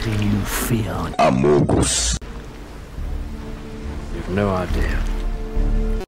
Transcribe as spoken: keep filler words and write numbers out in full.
do you fear? Amogus. You have no idea.